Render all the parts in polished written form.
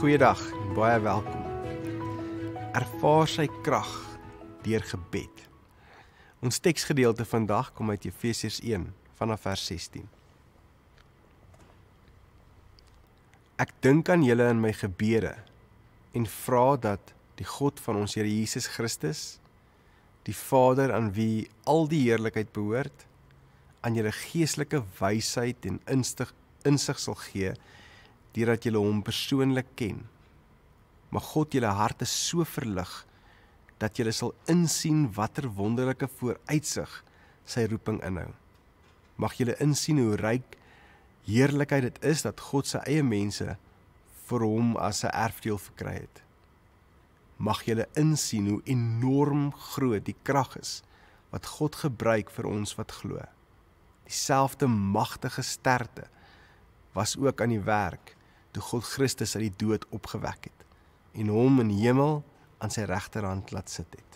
Goeiedag en baie welkom. Ervaar sy krag deur gebed. Ons teksgedeelte vandag kom uit Efesiërs 1 vanaf vers 16. Ek dink aan julle in my gebede en vra dat die God van ons Here Jesus Christus, die Vader aan wie al die heerlikheid behoort, aan julle geestelike wysheid en insig sal gee, deurdat julle hom persoonlik ken. Mag God julle harte so verlig, dat julle sal insien watter wonderlike vooruitsig sy roeping inhou. Mag julle insien hoe ryk heerlikheid dit is, dat God sy eie mense vir hom as 'n erfdeel verkry het. Mag julle insien hoe enorm groot die krag is, wat God gebruik vir ons wat glo. Dieselfde magtige sterkte was ook aan die werk, toe God Christus uit die dood opgewek het, en hom in die hemel aan sy regterhand laat sit het.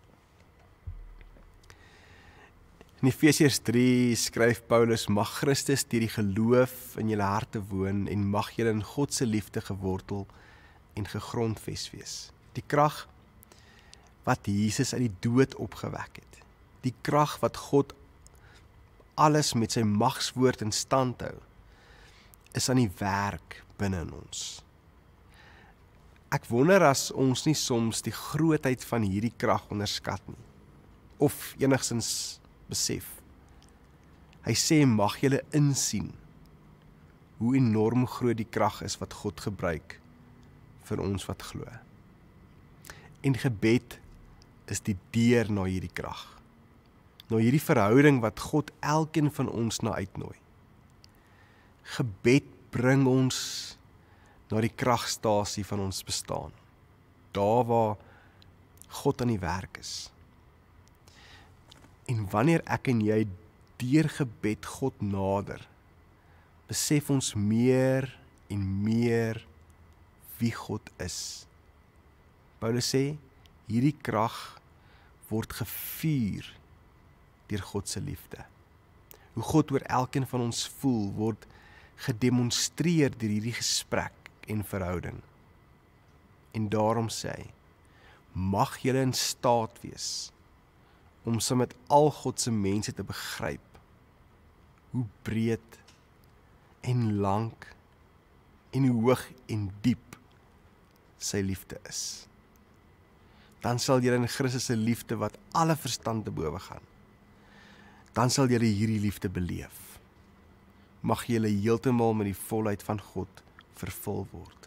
In Efesiërs 3 skryf Paulus, mag Christus deur die geloof in julle harte woon, en mag julle in God se liefde gewortel en gegrondves wees. Die krag wat Jesus uit die dood opgewek het, die krag wat God alles met sy magswoord in stand hou, is aan die werk binne in ons. Ek wonder as ons nie soms die grootheid van hierdie krag onderskat nie, of enigstens besef. Hy sê, mag julle insien hoe enorm groot die krag is wat God gebruik vir ons wat glo. En gebed is die deur na hierdie krag, na hierdie verhouding wat God elkeen van ons na uitnooi. Gebed bring ons na die kragstasie van ons bestaan, daar waar God aan die werk is. En wanneer ek en jy deur gebed God nader, besef ons meer en meer wie God is. Paulus sê, hierdie krag word gevuur deur God se liefde. Hoe God oor elkeen van ons voel, word gedemonstreer deur hierdie gesprek en verhouding. En daarom sê hy, mag julle in staat wees om saam met al God se mense te begryp hoe breed en lank en hoe hoog en diep sy liefde is. Dan sal julle in Christus se liefde wat alle verstand te bowe gaan. Dan sal julle hierdie liefde beleef. Mag julle heeltemal met die volheid van God vervul word.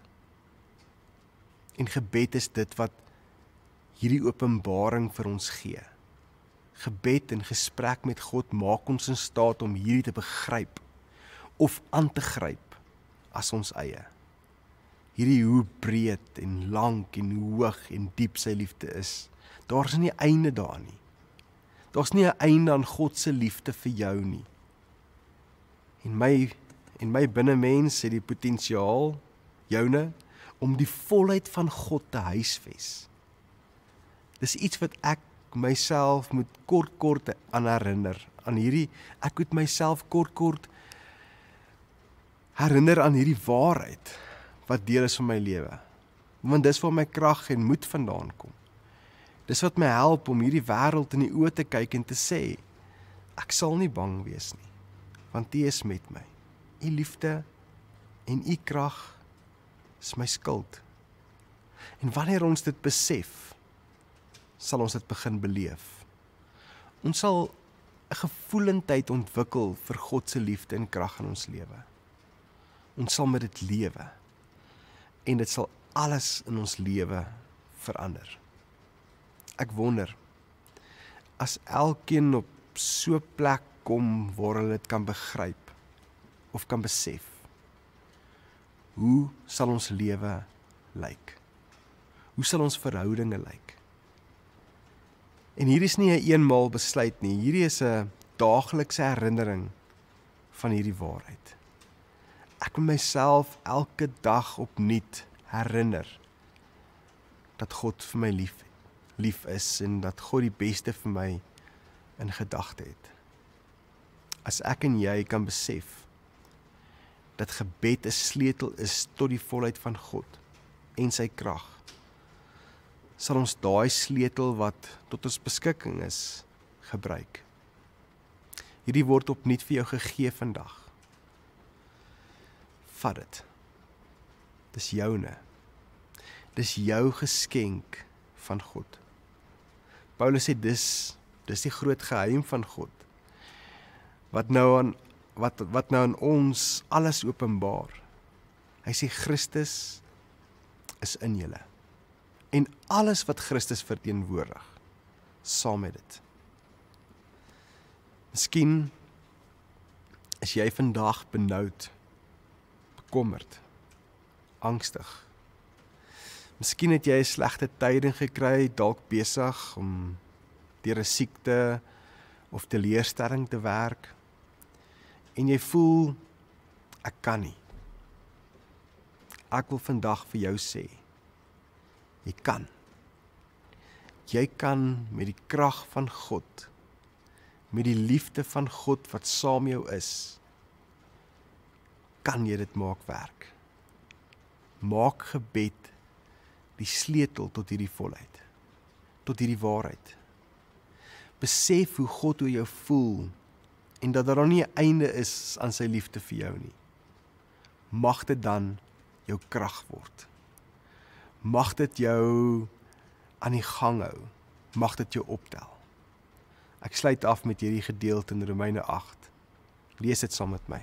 En gebed is dit wat hierdie openbaring vir ons gee. Gebed en gesprek met God maak ons in staat om hierdie te begryp of aan te gryp as ons eie. Hierdie hoe breed en lank en hoog en diep sy liefde is. Daar is nie 'n einde daar nie. Daar's nie 'n einde aan God se liefde vir jou nie. En my binnemens het die potensiaal, joune, om die volheid van God te huisves. Dis iets wat ek myself moet kort aan herinner. Ek moet myself kort herinner aan hierdie waarheid, wat deel is van my lewe. Want dis waar my krag en moed vandaan kom. Dis wat my help om hierdie wêreld in die oë te kyk en te sê, ek sal nie bang wees nie, want U is met my. U liefde en U krag is my skild. En wanneer ons dit besef, sal ons dit begin beleef. Ons sal 'n gevoelendheid ontwikkel vir God se liefde en krag in ons lewe. Ons sal met dit lewe. En dit sal alles in ons lewe verander. Ek wonder, as elkeen op so 'n plek kom waar hulle dit kan begryp of kan besef, hoe sal ons lewe lyk? Hoe sal ons verhoudinge lyk? En hier is nie 'n eenmaal besluit nie, hierdie is 'n daaglikse herinnering van hierdie waarheid. Ek moet myself elke dag opnuut herinner dat God vir my lief is en dat God die beste vir my in gedagte het. As ek en jy kan besef dat gebed 'n sleutel is tot die volheid van God, en sy krag, sal ons daai sleutel wat tot ons beskikking is, gebruik. Hierdie word opnuut vir jou gegee vandag. Vat dit. Dis joune. Dis jou geskenk van God. Paulus sê dis die groot geheim van God, wat nou aan ons alles openbaar. Hy sê Christus is in julle. En alles wat Christus verteenwoordig, saam met dit. Miskien is jy vandag benoud, bekommerd, angstig. Miskien het jy 'n slegte tyding gekry, dalk besig om deur 'n siekte of teleurstelling te werk. En jy voel, ek kan nie. Ek wil vandag vir jou sê, jy kan. Jy kan met die krag van God, met die liefde van God wat saam jou is, kan jy dit maak werk. Maak gebed die sleutel tot hierdie volheid, tot hierdie waarheid. Besef hoe God oor jou voel, en dat daar nie 'n einde is aan sy liefde vir jou nie. Mag dit dan jou krag word. Mag dit jou aan die gang hou. Mag dit jou optel. Ek sluit af met hierdie gedeelte in Romeine 8. Lees dit saam met my.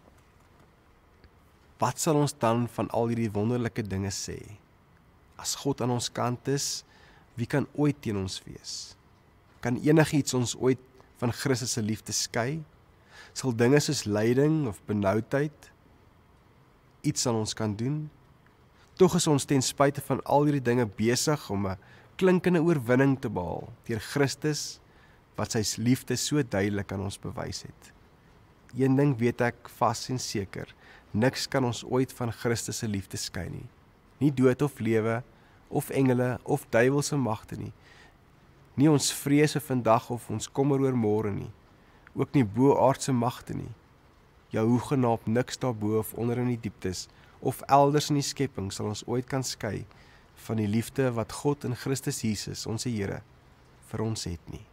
Wat sal ons dan van al hierdie wonderlike dinge sê? As God aan ons kant is, wie kan ooit teen ons wees? Kan enigiets ons ooit van Christus se liefde skei? Sal dinge soos lyding of benoudheid iets aan ons kan doen? Tog is ons ten spyte van al hierdie dinge besig om 'n klinkende oorwinning te behaal deur Christus wat sy liefde so duidelik aan ons bewys het. Een ding weet ek vas en seker, niks kan ons ooit van Christus se liefde skei nie. Nie dood of lewe, of engele, of duiwelse magte nie. Nie ons vrese vandag of ons kommer oor môre nie. Ook nie bo-aardse magte nie. Ja, hoegenaamd niks daarbo of onder in die dieptes, of elders in die skepping sal ons ooit kan skei van die liefde wat God in Christus Jesus, ons Here, vir ons het nie.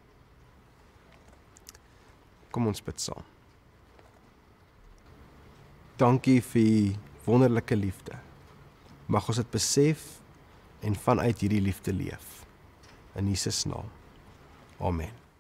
Kom ons bid saam. Dankie vir die wonderlike liefde. Mag ons dit besef en vanuit hierdie liefde leef. In Jesus naam. Amen.